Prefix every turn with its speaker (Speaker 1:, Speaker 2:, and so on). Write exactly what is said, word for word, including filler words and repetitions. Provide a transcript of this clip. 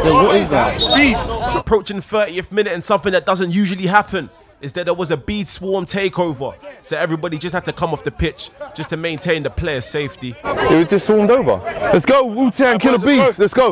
Speaker 1: Yo, what is that?
Speaker 2: Beast. Approaching thirtieth minute, and something that doesn't usually happen is that there was a bead swarm takeover. So everybody just had to come off the pitch just to maintain the player's safety.
Speaker 1: It was just swarmed over. Let's go, Wu-Tang Killer Beast. Let's go.